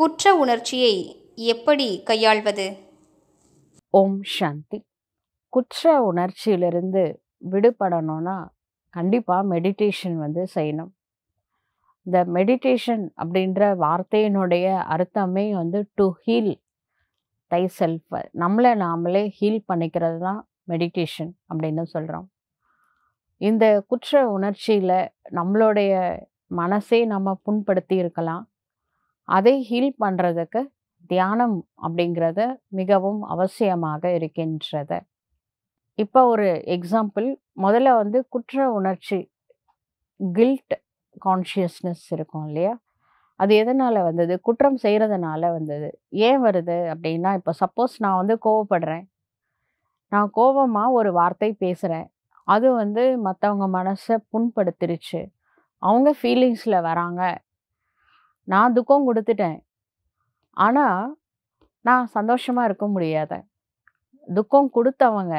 குற்ற உணர்ச்சியை எப்படி கையாள்வது? ஓம் சாந்தி. குற்ற உணர்ச்சியிலிருந்து விடுபடணும்னா கண்டிப்பாக மெடிடேஷன் செய்யணும். இந்த மெடிடேஷன் அப்படின்ற வார்த்தையினுடைய அர்த்தமே டு ஹீல் தை செல்ஃப். நம்மளை நாமளே ஹீல் பண்ணிக்கிறது தான் மெடிடேஷன் அப்படின்னு சொல்கிறோம். இந்த குற்ற உணர்ச்சியில் நம்மளுடைய மனசே நம்ம புண்படுத்தி இருக்கலாம். அதை ஹீல் பண்ணுறதுக்கு தியானம் அப்படிங்கிறது மிகவும் அவசியமாக இருக்கின்றது. இப்போ ஒரு எக்ஸாம்பிள், முதல்ல குற்ற உணர்ச்சி, கில்ட் கான்ஷியஸ்னஸ் இருக்கும் இல்லையா, அது எதனால் வந்தது? குற்றம் செய்கிறதுனால வந்தது. ஏன் வருது அப்படின்னா, இப்போ சப்போஸ் நான் கோவப்படுறேன், நான் கோபமாக ஒரு வார்த்தை பேசுகிறேன், அது மற்றவங்க மனசை புண்படுத்திருச்சு, அவங்க ஃபீலிங்ஸில் வராங்க, நான் துக்கம் கொடுத்துட்டேன், ஆனால் நான் சந்தோஷமாக இருக்க முடியாத. துக்கம் கொடுத்தவங்க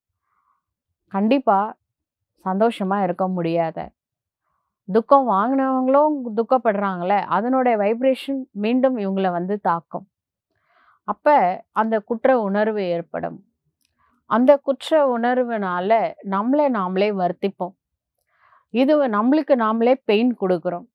கண்டிப்பாக சந்தோஷமாக இருக்க முடியாத. துக்கம் வாங்கினவங்களும் துக்கப்படுறாங்களே, அதனுடைய வைப்ரேஷன் மீண்டும் இவங்களை தாக்கும். அப்போ அந்த குற்ற உணர்வு ஏற்படும். அந்த குற்ற உணர்வுனால நம்மளை நாமளே வருத்திப்போம். இது நம்மளுக்கு நாமளே பெயின் கொடுக்குறோம்.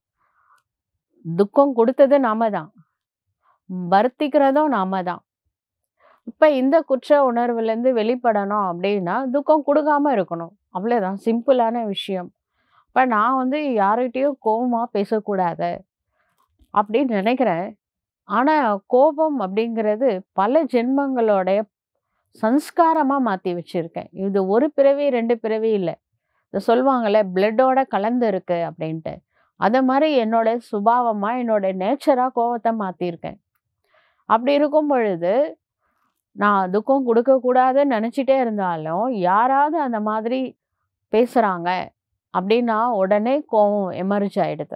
துக்கம் கொடுத்தது நாம தான், வருத்திக்கிறதும் நாம தான். இப்போ இந்த குற்ற உணர்வுலேருந்து வெளிப்படணும் அப்படின்னா துக்கம் கொடுக்காம இருக்கணும், அவ்வளோதான், சிம்பிளான விஷயம். இப்போ நான் யார்கிட்டையும் கோபமாக பேசக்கூடாது அப்படின்னு நினைக்கிறேன். ஆனால் கோபம் அப்படிங்கிறது பல ஜென்மங்களோடைய சன்ஸ்காரமாக மாற்றி வச்சுருக்கேன். இது ஒரு பிறவி 2 பிறவி இல்லை. இதை சொல்லுவாங்கள்ல, பிளட்டோட கலந்து இருக்கு அப்படின்ட்டு. அதை மாதிரி என்னோட சுபாவமாக, என்னோட நேச்சராக கோபத்தை மாற்றிருக்கேன். அப்படி இருக்கும் பொழுது நான் துக்கம் கொடுக்கக்கூடாதுன்னு நினச்சிட்டே இருந்தாலும் யாராவது அந்த மாதிரி பேசுகிறாங்க அப்படின்னா உடனே கோபம் எமர்ஜ் ஆகிடுது.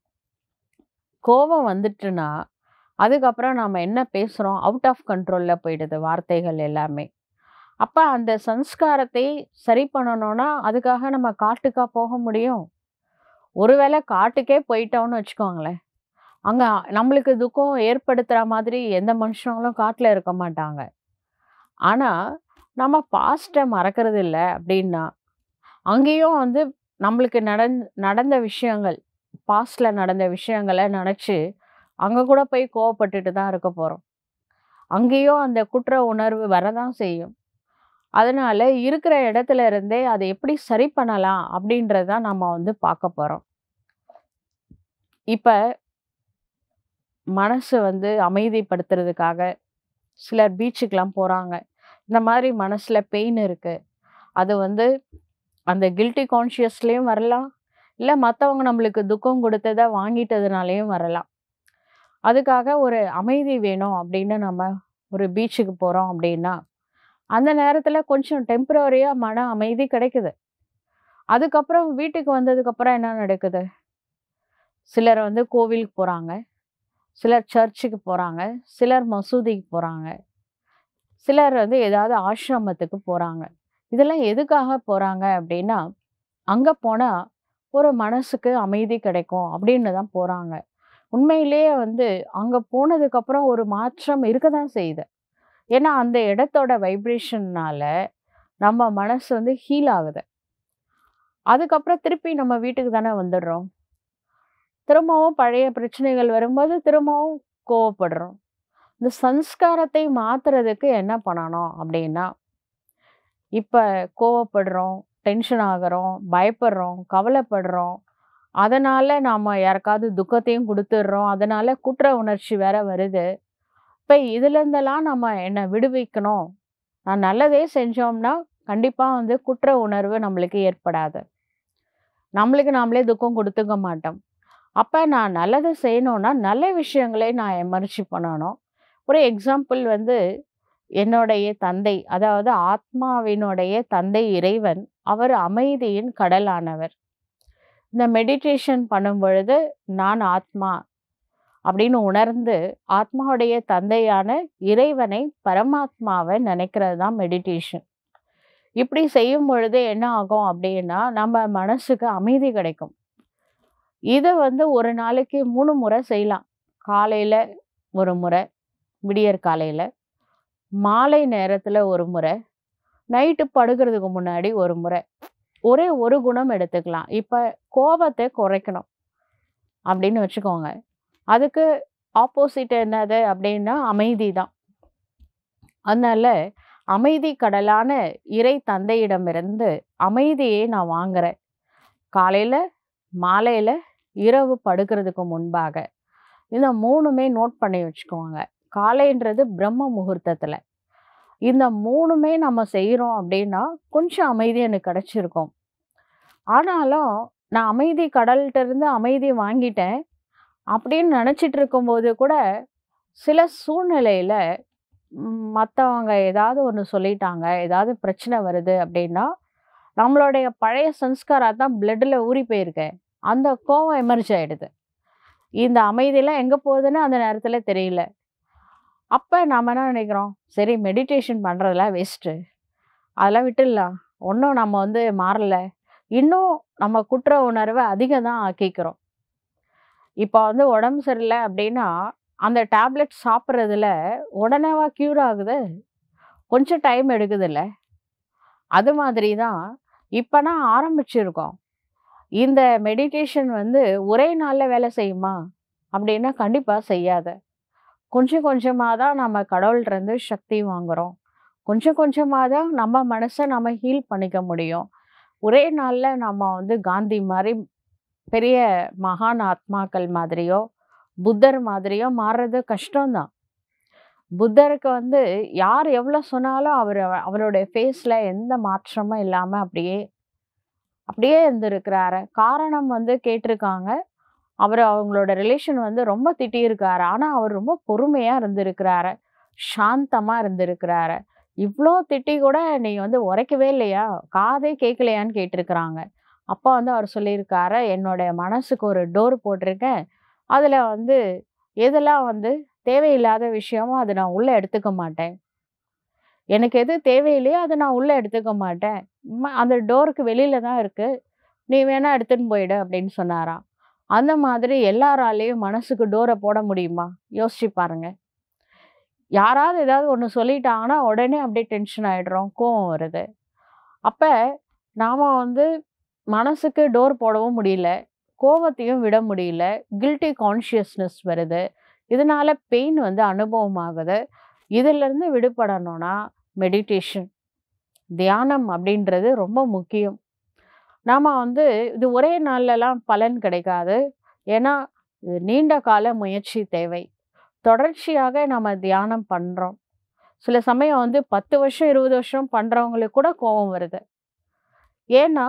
கோபம் வந்துட்டுன்னா அதுக்கப்புறம் நாம் என்ன பேசுகிறோம், அவுட் ஆஃப் கண்ட்ரோலில் போயிடுது வார்த்தைகள் எல்லாமே. அப்போ அந்த சன்ஸ்காரத்தை சரி பண்ணணும்னா அதுக்காக நம்ம காட்டுக்கா போக முடியும்? ஒருவேளை காட்டுக்கே போயிட்டோம்னு வச்சுக்கோங்களேன், அங்கே நம்மளுக்கு துக்கம் ஏற்படுத்துகிற மாதிரி எந்த மனுஷங்களும் காட்டில் இருக்க மாட்டாங்க. ஆனால் நம்ம பாஸ்ட்டை மறக்கிறது இல்லை அப்படின்னா அங்கேயும் நம்மளுக்கு நடந்த விஷயங்கள், பாஸ்டில் நடந்த விஷயங்களை நினச்சி அங்கே கூட போய் கோவப்பட்டுட்டு தான் இருக்க போகிறோம். அங்கேயும் அந்த குற்ற உணர்வு வரதான் செய்யும். அதனால் இருக்கிற இடத்துல இருந்தே அதை எப்படி சரி பண்ணலாம் அப்படின்றதான் நம்ம பார்க்க போகிறோம். இப்போ மனசு அமைதிப்படுத்துறதுக்காக சிலர் பீச்சுக்கெலாம் போகிறாங்க. இந்த மாதிரி மனசில் பெயின் இருக்குது, அது அந்த கில்ட்டி கான்ஷியஸ்லேயும் வரலாம், இல்லை மற்றவங்க நம்மளுக்கு துக்கம் கொடுத்ததை வாங்கிட்டதுனாலேயும் வரலாம். அதுக்காக ஒரு அமைதி வேணும் அப்படின்னு நம்ம ஒரு பீச்சுக்கு போகிறோம் அப்படின்னா அந்த நேரத்தில் கொஞ்சம் டெம்பரரியாக மன அமைதி கிடைக்குது. அதுக்கப்புறம் வீட்டுக்கு வந்ததுக்கப்புறம் என்ன நடக்குது? சிலர் கோவிலுக்கு போகிறாங்க, சிலர் சர்ச்சுக்கு போகிறாங்க, சிலர் மசூதிக்கு போகிறாங்க, சிலர் ஏதாவது ஆசிரமத்துக்கு போகிறாங்க. இதெல்லாம் எதுக்காக போகிறாங்க அப்படின்னா அங்கே போனால் ஒரு மனசுக்கு அமைதி கிடைக்கும் அப்படின்னு தான் போகிறாங்க. உண்மையிலேயே அங்கே போனதுக்கப்புறம் ஒரு மாற்றம் இருக்க தான் செய்யுது. ஏன்னா அந்த இடத்தோட வைப்ரேஷன்னால நம்ம மனசு ஹீல் ஆகுது. அதுக்கப்புறம் திருப்பி நம்ம வீட்டுக்கு தானே வந்துடுறோம். திரும்பவும் பழைய பிரச்சனைகள் வரும்போது திரும்பவும் கோவப்படுறோம். இந்த சன்ஸ்காரத்தை மாற்றுறதுக்கு என்ன பண்ணணும் அப்படின்னா, இப்போ கோவப்படுறோம், டென்ஷன் ஆகிறோம், பயப்படுறோம், கவலைப்படுறோம், அதனால் நாம் யாருக்காவது துக்கத்தையும் கொடுத்துட்றோம், அதனால் குற்ற உணர்ச்சி வேற வருது. இப்போ இதுலேருந்தெல்லாம் நம்ம என்னை விடுவிக்கணும், நான் நல்லதே செஞ்சோம்னா கண்டிப்பாக குற்ற உணர்வு நம்மளுக்கு ஏற்படாது, நம்மளுக்கு நாமளே துக்கம் கொடுத்துக்க மாட்டோம். அப்போ நான் நல்லது செய்யணும்னா நல்ல விஷயங்களை நான் எமர்ஜி பண்ணணும். ஒரு எக்ஸாம்பிள் என்னுடைய தந்தை, அதாவது ஆத்மாவினுடைய தந்தை இறைவன், அவர் அமைதியின் கடலானவர். இந்த மெடிடேஷன் பண்ணும் பொழுது நான் ஆத்மா அப்படின்னு உணர்ந்து ஆத்மாவுடைய தந்தையான இறைவனை, பரமாத்மாவை நினைக்கிறது தான் மெடிடேஷன். இப்படி செய்யும் பொழுது என்ன ஆகும் அப்படின்னா நம்ம மனசுக்கு அமைதி கிடைக்கும். இதை ஒரு நாளைக்கு 3 முறை செய்யலாம். காலையில் ஒரு முறை விடியற் காலையில, மாலை நேரத்துல ஒரு முறை, நைட்டு படுக்கிறதுக்கு முன்னாடி ஒரு முறை. ஒரே ஒரு குணம் எடுத்துக்கலாம். இப்ப கோபத்த குறைக்கணும் அப்படின்னு வச்சுக்கோங்க. அதுக்கு ஆப்போசிட் என்னது அப்படின்னா அமைதி தான். அதனால அமைதி கடலான இறை தந்தையிடமிருந்து அமைதியை நான் வாங்குறேன். காலையில, மாலையில, இரவு படுக்கிறதுக்கு முன்பாக. இந்த 3மே நோட் பண்ணி வச்சுக்கோங்க. காலைன்றது பிரம்ம முகூர்த்தத்துல. இந்த 3மே நம்ம செய்றோம் அப்படின்னா, கொஞ்சம் அமைதி எனக்கு கிடைச்சிருக்கும். ஆனாலும், நான் அமைதி கடல்ட்ட இருந்து அமைதி வாங்கிட்டேன் அப்படின்னு நினைச்சிட்டு இருக்கும்போது கூட, சில சூழ்நிலையில மத்தவங்க ஏதாவது ஒண்ணு சொல்லிட்டாங்க, ஏதாவது பிரச்சனை வருது அப்படின்னா, நம்மளுடைய பழைய சன்ஸ்காரம் தான் பிளட்ல ஊறி போயிருக்கு. அந்த கோவம் எமர்ஜ் ஆயிடுது. இந்த அமைதிலாம் எங்க போகுதுன்னு அந்த நேரத்துல தெரியல. அப்ப நாம என்ன நினைக்கிறோம், சரி மெடிடேஷன் பண்றதெல்லாம் வேஸ்ட்டு. அதெல்லாம் விட்டுடலாம். ஒண்ணும் நம்ம மாறல. இன்னும் நம்ம குற்ற உணர்வ அதிகம் தான் ஆக்கிக்கிறோம். இப்ப உடம்பு சரியில்ல அப்படின்னா, அந்த டேப்லெட் சாப்பிடுறதுல உடனேவா க்யூர் ஆகுது? கொஞ்சம் டைம் எடுக்குதுல்ல. அது மாதிரி தான் இப்ப நான் ஆரம்பிச்சிருக்கோம். இந்த மெடிடேஷன் ஒரே நாள்ல வேலை செய்யுமா? அப்படின்னா கண்டிப்பா செய்யாது. கொஞ்சம் கொஞ்சமா தான் நம்ம கடவுள்ட்டருந்து சக்தி வாங்குறோம். கொஞ்சம் கொஞ்சமா தான் நம்ம மனச நம்ம ஹீல் பண்ணிக்க முடியும். ஒரே நாள்ல நம்ம காந்தி மாரி பெரிய மகான் ஆத்மாக்கள் மாதிரியோ, புத்தர் மாதிரியோ மாறுறது கஷ்டம் தான். புத்தருக்கு யார் எவ்வளோ சொன்னாலும் அவருடைய ஃபேஸ்ல எந்த மாற்றமும் இல்லாம அப்படியே அப்படியே இருந்திருக்கிறாரு. காரணம் கேட்டிருக்காங்க. அவங்களோட ரிலேஷன் ரொம்ப திட்டியிருக்காரு. ஆனா, அவர் ரொம்ப பொறுமையா இருந்திருக்கிறாரு. சாந்தமா இருந்திருக்கிறாரு. இவ்ளோ திட்டி கூட நீ உரைக்கவே இல்லையா? காதே கேட்கலையான்னு கேட்டிருக்கிறாங்க. அப்ப அவர் சொல்லியிருக்காரு, என்னோட மனசுக்கு ஒரு டோர் போட்டிருக்கேன். அதுல எதெல்லாம் தேவையில்லாத விஷயமோ அத நான் உள்ள எடுத்துக்க மாட்டேன். எனக்கு எது தேவையில்லையோ அத நான் உள்ள எடுத்துக்க மாட்டேன். அந்த டோருக்கு வெளியில தான் இருக்கு. நீ வேணா எடுத்துன்னு போயிடு அப்படின்னு சொன்னாராம். அந்த மாதிரி எல்லாராலயும் மனசுக்கு டோர போட முடியுமா? யோசிச்சு பாருங்க. யாராவது ஏதாவது ஒண்ணு சொல்லிட்டாங்கன்னா, உடனே அப்படியே டென்ஷன் ஆயிடுறோம். கோவம் வருது. அப்ப நாம மனசுக்கு டோர் போடவும் முடியல. கோவத்தையும் விட முடியல. கில்ட்டி கான்ஷியஸ்னஸ் வருது. இதனால பெயின் அனுபவம் ஆகுது. இதிலிருந்து விடுபடணும்னா மெடிடேஷன், தியானம் அப்படின்றது ரொம்ப முக்கியம். நாம இது ஒரே நாள்லலாம் பலன் கிடைக்காது. ஏன்னா, இது நீண்ட கால முயற்சி தேவை. தொடர்ச்சியாக நம்ம தியானம் பண்றோம். சில சமயம் 10 வருஷம், 20 வருஷம் பண்றவங்களுக்கு கூட கோவம் வருது. ஏன்னா,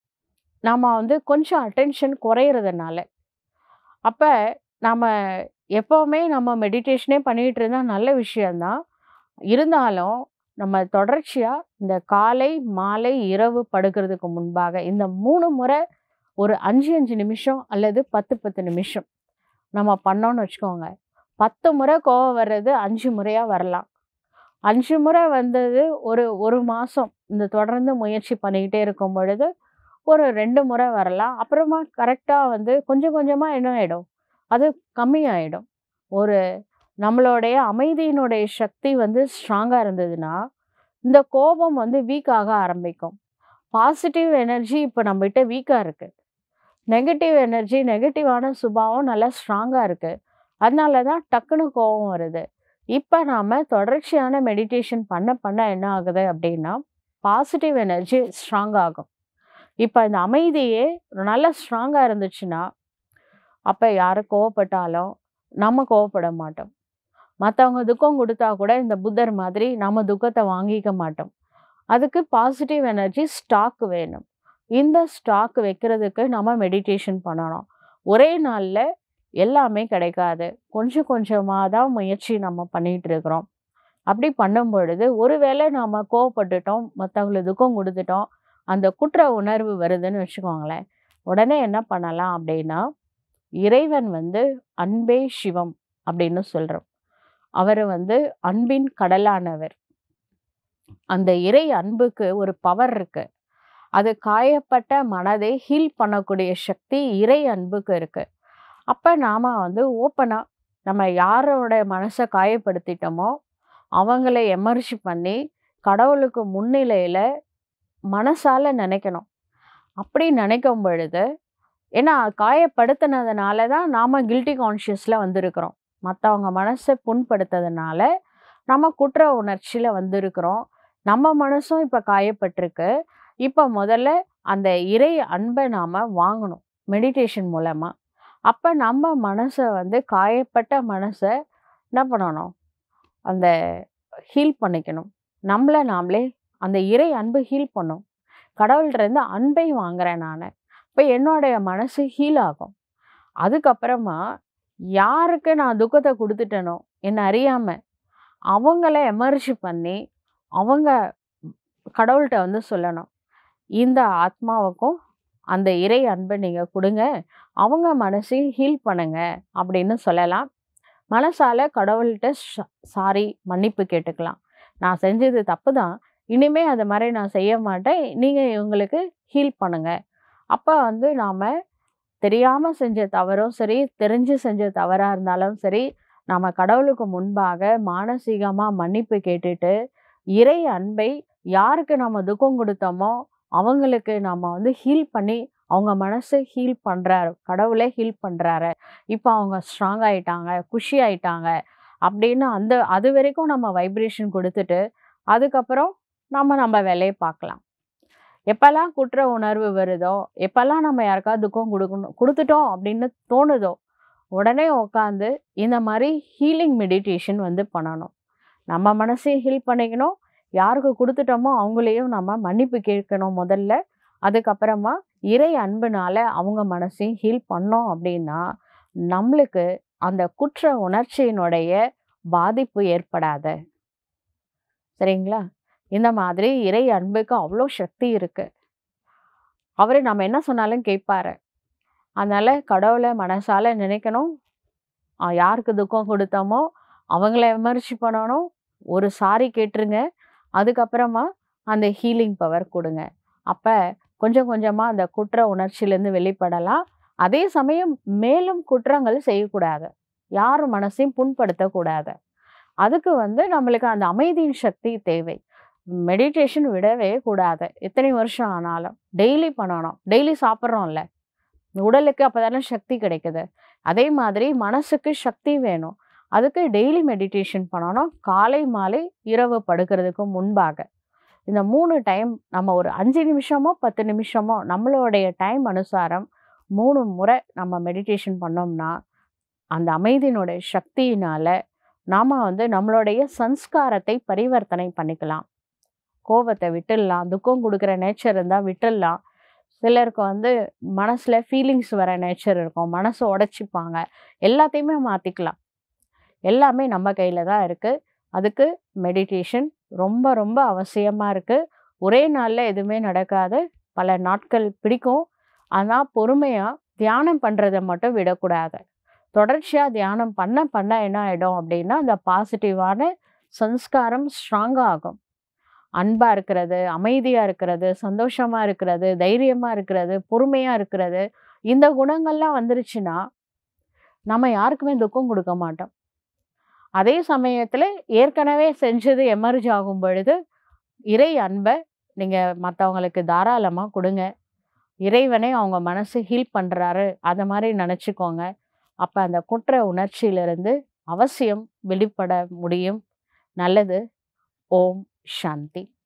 நாம கொஞ்சம் அட்டென்ஷன் குறையிறதுனால. அப்ப நாம எப்பவுமே நம்ம மெடிடேஷனே பண்ணிட்டு இருந்தா நல்ல விஷயம் தான். இருந்தாலும், நம்ம தொடர்ச்சியா இந்த காலை, மாலை, இரவு படுக்கிறதுக்கு முன்பாக இந்த 3 முறை ஒரு 5, 5 நிமிஷம் அல்லது 10, 10 நிமிஷம் நம்ம பண்ணோம்னு வச்சுக்கோங்க. 10 முறை கோவம் வர்றது 5 முறையா வரலாம். 5 முறை வந்தது ஒரு 1 மாசம் இந்த தொடர்ந்து முயற்சி பண்ணிக்கிட்டே இருக்கும் பொழுது, ஒரு 2 முறை வரலாம். அப்புறமா கரெக்ட்டா கொஞ்சம் கொஞ்சமா என்ன ஆயிடும்? அது கம்மியாயிடும். ஒரு நம்மளுடைய அமைதியினுடைய சக்தி ஸ்ட்ராங்கா இருந்ததுன்னா, இந்த கோபம் வீக் ஆக ஆரம்பிக்கும். பாசிட்டிவ் எனர்ஜி இப்ப நம்மகிட்ட வீக்கா இருக்கு. நெகட்டிவ் எனர்ஜி, நெகட்டிவான சுபாவம் நல்லா ஸ்ட்ராங்கா இருக்கு. அதனால தான் டக்குனு கோவம் வருது. இப்ப நாம தொடர்ச்சியான மெடிடேஷன் பண்ண பண்ண என்ன ஆகுது அப்படின்னா, பாசிட்டிவ் எனர்ஜி ஸ்ட்ராங் ஆகும். இப்ப இந்த அமைதியே நல்லா ஸ்ட்ராங்கா இருந்துச்சுன்னா, அப்ப யாரு கோவப்பட்டாலும் நம்ம கோவப்பட மாட்டோம். மத்தவங்க துக்கம் குடுத்தா கூட இந்த புத்தர் மாதிரி நம்ம துக்கத்த வாங்கிக்க மாட்டோம். அதுக்கு பாசிட்டிவ் எனர்ஜி ஸ்டாக் வேணும். இந்த ஸ்டாக் வைக்கிறதுக்கு நம்ம மெடிடேஷன் பண்ணணும். ஒரே நாள்ல எல்லாமே கிடைக்காது. கொஞ்சம் கொஞ்சமா தான் முயற்சி நம்ம பண்ணிட்டு இருக்கிறோம். அப்படி பண்ணும் பொழுது, ஒருவேளை நாம கோவப்பட்டுட்டோம், மத்தவங்களுக்கு துக்கம் குடுத்துட்டோம், அந்த குற்ற உணர்வு வருதுன்னு வச்சுக்கோங்களேன். உடனே என்ன பண்ணலாம் அப்படின்னா, இறைவன் அன்பே சிவம் அப்படின்னு சொல்றோம். அவரு அன்பின் கடலானவர். அந்த இறை அன்புக்கு ஒரு பவர் இருக்கு. அது காயப்பட்ட மனதை ஹீல் பண்ணக்கூடிய சக்தி இறை அன்புக்கு இருக்கு. அப்ப நாம ஓப்பனா நம்ம யாரோட மனசை காயப்படுத்திட்டோமோ அவங்கள எமர்ஜி பண்ணி கடவுளுக்கு முன்னிலையில் மனசால நினைக்கணும். அப்படி நினைக்கும் பொழுது ஏன்னா காயப்படுத்தினதுனால தான் நாம் கில்ட்டி கான்ஷியஸில் வந்திருக்கிறோம். மற்றவங்க மனசை புண்படுத்ததுனால நம்ம குற்ற உணர்ச்சியில் வந்திருக்கிறோம். நம்ம மனசும் இப்போ காயப்பட்டிருக்கு. இப்போ முதல்ல அந்த இறை அன்பை நாம் வாங்கணும் மெடிடேஷன் மூலமாக. அப்போ நம்ம மனசை காயப்பட்ட மனசை என்ன பண்ணணும், அந்த ஹீல் பண்ணிக்கணும். நம்மளை நாமளே அந்த இறை அன்பு ஹீல் பண்ணும். கடவுள்கிட்டருந்து அன்பை வாங்குறேன் நான். இப்போ என்னுடைய மனசு ஹீல் ஆகும். அதுக்கப்புறமா யாருக்கு நான் துக்கத்தை கொடுத்துட்டேனோ என்னை அறியாமல் அவங்கள எமர்ஜி பண்ணி அவங்க கடவுள்கிட்ட சொல்லணும், இந்த ஆத்மாவுக்கும் அந்த இறை அன்பை நீங்கள் கொடுங்க, அவங்க மனசையும் ஹீல் பண்ணுங்க அப்படின்னு சொல்லலாம். மனசால கடவுள்கிட்ட சாரி மன்னிப்பு கேட்டுக்கலாம். நான் செஞ்சது தப்பு தான், இனிமே அது மாதிரி நான் செய்ய மாட்டேன், நீங்கள் இவங்களுக்கு ஹீல் பண்ணுங்க. அப்போ நாம் தெரியாமல் செஞ்ச தவறும் சரி, தெரிஞ்சு செஞ்ச தவறாக இருந்தாலும் சரி, நம்ம கடவுளுக்கு முன்பாக மானசீகமாக மன்னிப்பு கேட்டுட்டு இறை அன்பை யாருக்கு நம்ம துக்கம் கொடுத்தோமோ அவங்களுக்கு நம்ம ஹீல் பண்ணி அவங்க மனசை ஹீல் பண்ணுறாரு, கடவுளே ஹீல் பண்ணுறாரு. இப்போ அவங்க ஸ்ட்ராங் ஆகிட்டாங்க, குஷி ஆகிட்டாங்க அப்படின்னு அது வரைக்கும் நம்ம வைப்ரேஷன் கொடுத்துட்டு அதுக்கப்புறம் நம்ம வேலையை பார்க்கலாம். எப்போல்லாம் குற்ற உணர்வு வருதோ, எப்போல்லாம் நம்ம யாருக்காவது துக்கம் கொடுத்துட்டோம் அப்படின்னு தோணுதோ உடனே உட்காந்து இந்த மாதிரி ஹீலிங் மெடிடேஷன் பண்ணணும். நம்ம மனசையும் ஹீல் பண்ணிக்கணும், யாருக்கு கொடுத்துட்டோமோ அவங்களையும் நம்ம மன்னிப்பு கேட்கணும் முதல்ல. அதுக்கப்புறமா இறை அன்புனால அவங்க மனசையும் ஹீல் பண்ணோம் அப்படின்னா நம்மளுக்கு அந்த குற்ற உணர்ச்சியினுடைய பாதிப்பு ஏற்படாது. சரிங்களா? இந்த மாதிரி இறை அன்புக்கு அவ்வளோ சக்தி இருக்கு. அவர் நம்ம என்ன சொன்னாலும் கேட்பாரு. அதனால கடவுளை மனசால நினைக்கணும், யாருக்கு துக்கம் கொடுத்தோமோ அவங்கள விமர்சி பண்ணணும், ஒரு சாரி கேட்டுருங்க, அதுக்கப்புறமா அந்த ஹீலிங் பவர் கொடுங்க. அப்போ கொஞ்சம் கொஞ்சமாக அந்த குற்ற உணர்ச்சியிலேருந்து வெளிப்படலாம். அதே சமயம் மேலும் குற்றங்கள் செய்யக்கூடாது, யார் மனசையும் புண்படுத்தக்கூடாது. அதுக்கு நம்மளுக்கு அந்த அமைதியின் சக்தி தேவை. மெடிடேஷன் விடவே கூடாது. எத்தனை வருஷம் ஆனாலும் டெய்லி பண்ணணும். டெய்லி சாப்பிட்றோம்ல, உடலுக்கு அப்போ தானே சக்தி கிடைக்குது. அதே மாதிரி மனசுக்கு சக்தி வேணும். அதுக்கு டெய்லி மெடிடேஷன் பண்ணணும். காலை மாலை இரவு படுக்கிறதுக்கு முன்பாக இந்த 3 டைம் நம்ம ஒரு 5 நிமிஷமோ 10 நிமிஷமோ நம்மளுடைய டைம் அனுசாரம் 3 முறை நம்ம மெடிடேஷன் பண்ணோம்னா அந்த அமைதியினுடைய சக்தியினால் நாம் நம்மளுடைய சன்ஸ்காரத்தை பரிவர்த்தனை பண்ணிக்கலாம். கோபத்தை விட்டுடலாம், துக்கம் கொடுக்குற நேச்சர் இருந்தால் விட்டுடலாம். சிலருக்கு மனசில் ஃபீலிங்ஸ் வர நேச்சர் இருக்கும், மனசை உடைச்சிப்பாங்க. எல்லாத்தையுமே மாற்றிக்கலாம். எல்லாமே நம்ம கையில் தான் இருக்குது. அதுக்கு மெடிடேஷன் ரொம்ப ரொம்ப அவசியமாக இருக்குது. ஒரே நாளில் எதுவுமே நடக்காது, பல நாட்கள் பிடிக்கும். ஆனால் பொறுமையாக தியானம் பண்ணுறதை மட்டும் விடக்கூடாது. தொடர்ச்சியாக தியானம் பண்ண என்ன ஆகிடும் அப்படின்னா அந்த பாசிட்டிவான சன்ஸ்காரம் ஸ்ட்ராங்காக ஆகும். அன்பாக இருக்கிறது, அமைதியாக இருக்கிறது, சந்தோஷமாக இருக்கிறது, தைரியமாக இருக்கிறது, பொறுமையாக இருக்கிறது, இந்த குணங்கள்லாம் வந்துருச்சுன்னா நம்ம யாருக்குமே துக்கம் கொடுக்க மாட்டோம். அதே சமயத்தில் ஏற்கனவே செஞ்சது எமர்ஜ் ஆகும் பொழுது இறை அன்பை நீங்கள் மற்றவங்களுக்கு தாராளமாக கொடுங்க. இறைவனே அவங்க மனசு ஹீல் பண்ணுறாரு, அதை மாதிரி நினச்சிக்கோங்க. அப்போ அந்த குற்ற உணர்ச்சியிலிருந்து அவசியம் வெளிப்பட முடியும். நல்லது. ஓம் சாந்தி.